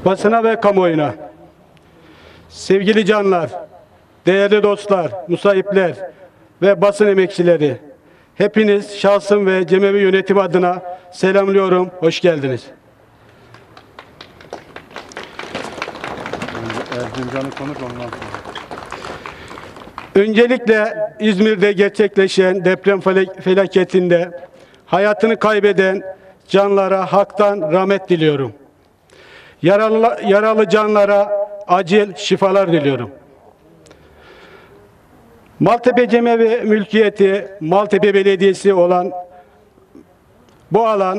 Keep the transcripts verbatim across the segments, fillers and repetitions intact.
basına ve kamuoyuna. Sevgili canlar, değerli dostlar, musahipler ve basın emekçileri, hepiniz şahsım ve Cemevi yönetim adına selamlıyorum, hoş geldiniz. Öncelikle İzmir'de gerçekleşen deprem felaketinde hayatını kaybeden canlara haktan rahmet diliyorum. Yaralı, yaralı canlara acil şifalar diliyorum. Maltepe Cemevi mülkiyeti, Maltepe Belediyesi olan bu alan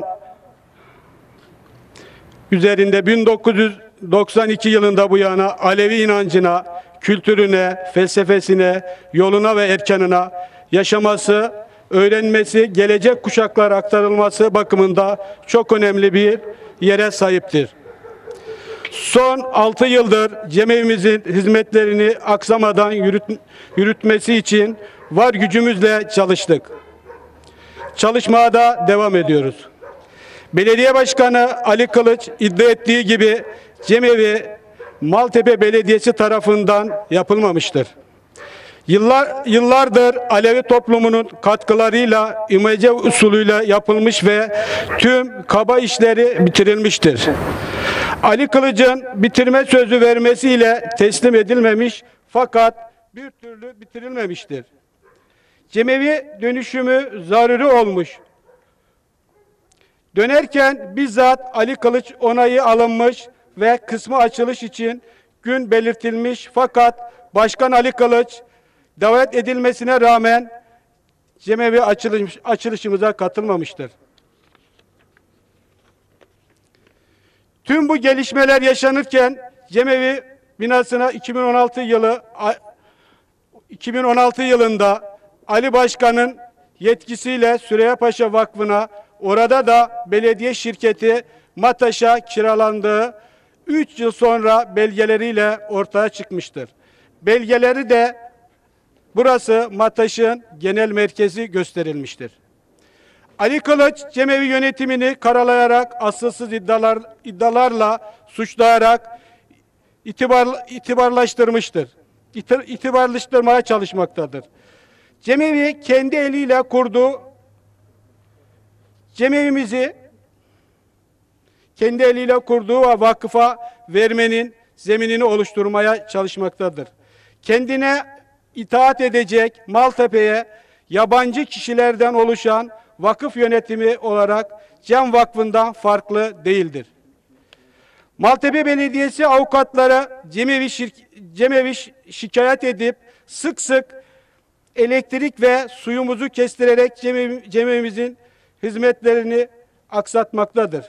üzerinde bin dokuz yüz doksan iki yılında bu yana Alevi inancına, kültürüne, felsefesine, yoluna ve erkanına yaşaması, öğrenmesi, gelecek kuşaklara aktarılması bakımında çok önemli bir yere sahiptir. Son altı yıldır cemevimizin hizmetlerini aksamadan yürüt, yürütmesi için var gücümüzle çalıştık. Çalışmaya da devam ediyoruz. Belediye Başkanı Ali Kılıç iddia ettiği gibi cemevi Maltepe Belediyesi tarafından yapılmamıştır. Yıllar, yıllardır Alevi toplumunun katkılarıyla imece usulüyle yapılmış ve tüm kaba işleri bitirilmiştir. Ali Kılıç'ın bitirme sözü vermesiyle teslim edilmemiş fakat bir türlü bitirilmemiştir. Cemevi dönüşümü zaruri olmuş. Dönerken bizzat Ali Kılıç onayı alınmış ve kısmı açılış için gün belirtilmiş fakat Başkan Ali Kılıç davet edilmesine rağmen cemevi açılış, açılışımıza katılmamıştır. Tüm bu gelişmeler yaşanırken cemevi binasına iki bin on altı yılı iki bin on altı yılında Ali Başkan'ın yetkisiyle Süreyya Paşa Vakfı'na, orada da belediye şirketi MATAŞ'a kiralandığı üç yıl sonra belgeleriyle ortaya çıkmıştır. Belgeleri de burası MATAŞ'ın genel merkezi gösterilmiştir. Ali Kılıç cemevi yönetimini karalayarak, asılsız iddialar, iddialarla suçlayarak itibar, itibarlaştırmıştır. İtir, itibarlaştırmaya çalışmaktadır. Cemevi kendi eliyle kurduğu cemevimizi kendi eliyle kurduğu vakıfa vermenin zeminini oluşturmaya çalışmaktadır. Kendine itaat edecek Maltepe'ye yabancı kişilerden oluşan vakıf yönetimi olarak Cem Vakfı'ndan farklı değildir. Maltepe Belediyesi avukatları cemevi, cemevi şikayet edip sık sık elektrik ve suyumuzu kestirerek cemevi, cemevimizin hizmetlerini aksatmaktadır.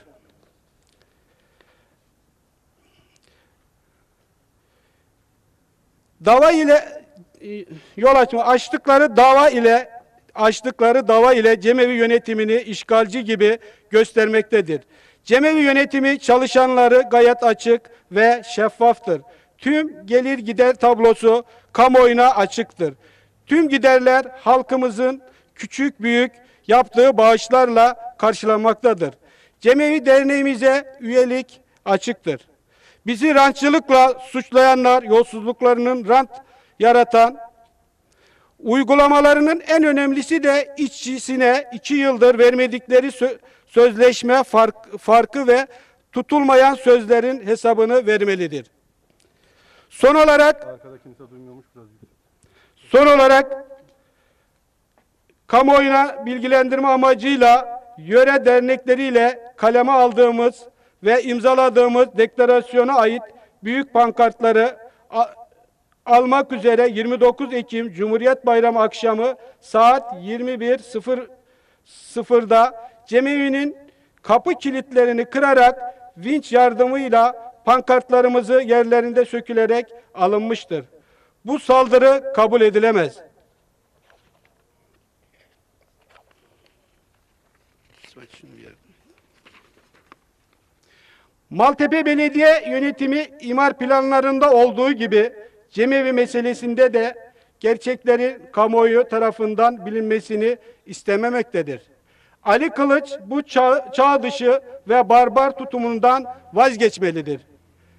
Dava ile yol açma açtıkları dava ile açtıkları dava ile cemevi yönetimini işgalci gibi göstermektedir. Cemevi yönetimi çalışanları gayet açık ve şeffaftır. Tüm gelir gider tablosu kamuoyuna açıktır. Tüm giderler halkımızın küçük büyük yaptığı bağışlarla karşılanmaktadır. Cemevi derneğimize üyelik açıktır. Bizi rantçılıkla suçlayanlar, yolsuzluklarının rant yaratan, uygulamalarının en önemlisi de işçisine iki yıldır vermedikleri sözleşme fark, farkı ve tutulmayan sözlerin hesabını vermelidir. Son olarak son olarak kamuoyuna bilgilendirme amacıyla yöre dernekleriyle kaleme aldığımız ve imzaladığımız deklarasyona ait büyük pankartları almak üzere yirmi dokuz Ekim Cumhuriyet Bayramı akşamı saat yirmi bir sıfırda cemevinin kapı kilitlerini kırarak vinç yardımıyla pankartlarımızı yerlerinde sökülerek alınmıştır. Bu saldırı kabul edilemez. Maltepe Belediye Yönetimi imar planlarında olduğu gibi cemevi meselesinde de gerçeklerin kamuoyu tarafından bilinmesini istememektedir. Ali Kılıç bu çağ, çağ dışı ve barbar tutumundan vazgeçmelidir.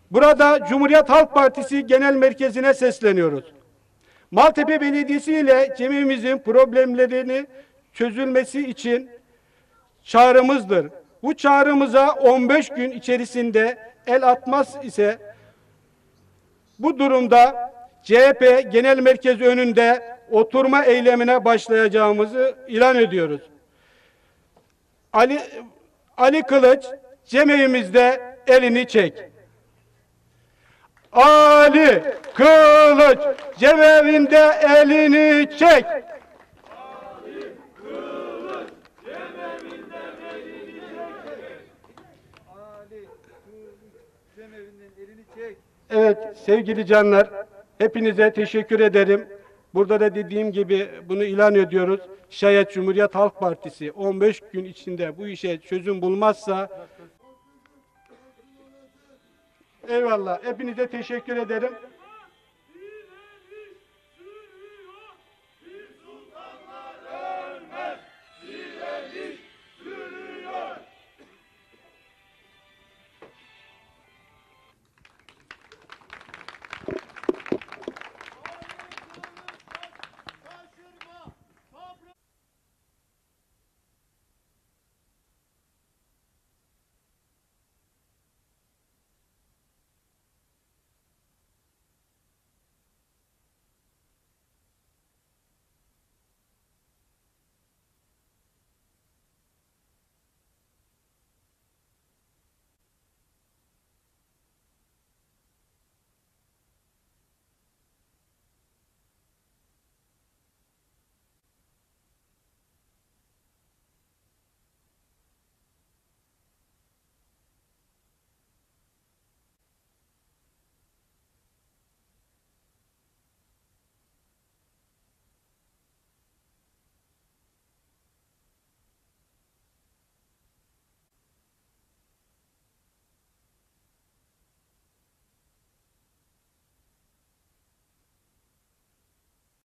Burada Cumhuriyet Halk Partisi Genel Merkezi'ne sesleniyoruz. Maltepe Belediyesi ile cemiyimizin problemlerini çözülmesi için çağrımızdır. Bu çağrımıza on beş gün içerisinde el atmaz ise bu durumda C H P Genel Merkezi önünde oturma eylemine başlayacağımızı ilan ediyoruz. Ali Ali Kılıç cemiyimizde elini çek. Ali Kılıç cemeevinde elini çek. Ali Kılıç cemevinden elini çek. Ali Kılıç cemevinden elini çek. Evet sevgili canlar, hepinize teşekkür ederim. Burada da dediğim gibi bunu ilan ediyoruz. Şayet Cumhuriyet Halk Partisi on beş gün içinde bu işe çözüm bulmazsa, eyvallah, hepinize teşekkür ederim.